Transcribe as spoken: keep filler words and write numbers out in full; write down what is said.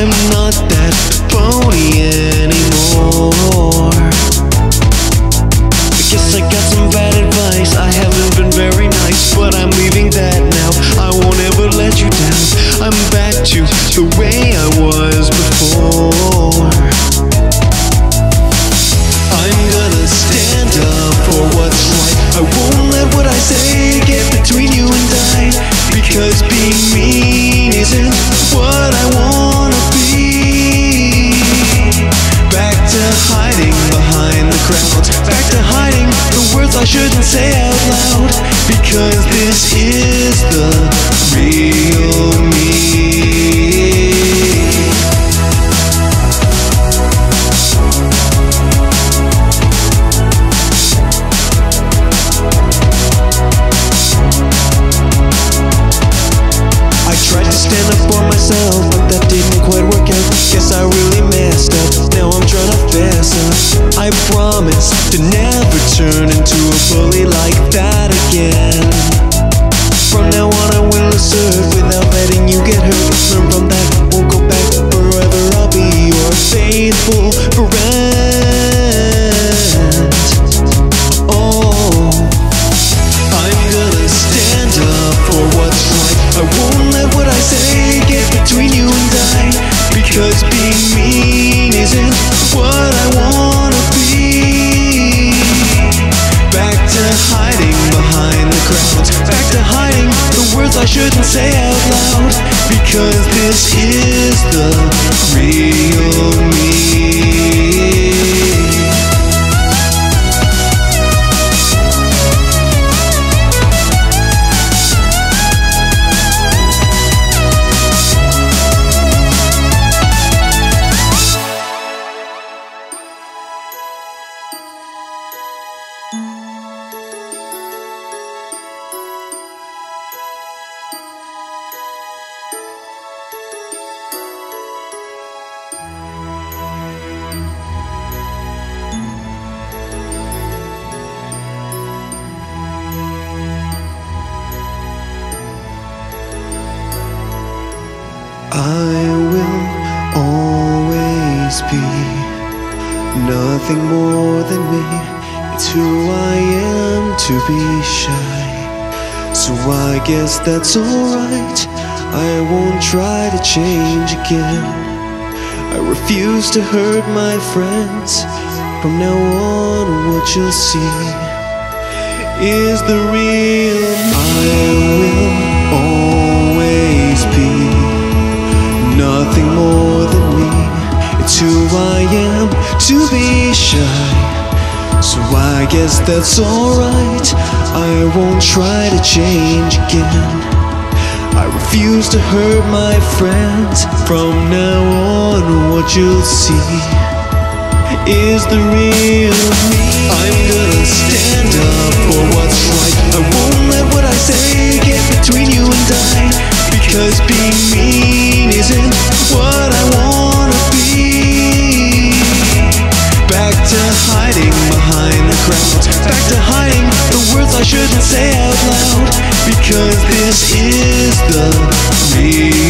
I'm not that phony anymore. I guess I got some bad advice. I haven't been very nice, but I'm leaving that now. I won't ever let you down. I'm back to the way I was before. I'm gonna stand up for what's right. I won't let what I say get between you and I, because being mean isn't what I wanna be. Back to hiding behind the crowds, back to hiding the words I shouldn't say out loud, because this is the real me. I tried to stand up for myself, but that didn't quite work out. Guess I really messed up, now I'm trying to fess up. I promise to never turn into a bully like that again. From now on I will assert without letting you get hurt. Learn from that, won't go back forever. I'll be your faithful friend. Oh, I'm gonna stand up for what's right. I won't let what I say get between you and I, because being mean isn't what I wanna be. Back to hiding behind the crowds, back to hiding the words I shouldn't say out loud, because this is the real me. I will always be nothing more than me. It's who I am to be shy, so I guess that's alright. I won't try to change again. I refuse to hurt my friends. From now on what you'll see is the real me. I will always be nothing more than me. It's who I am to be shy, so I guess that's alright. I won't try to change again. I refuse to hurt my friends. From now on what you'll see is the real me. I'm gonna stand up for what's right. I won't let what I say get between you and I, because being mean isn't what I wanna be. Back to hiding behind the crowds, back to hiding the words I shouldn't say out loud, because this is the real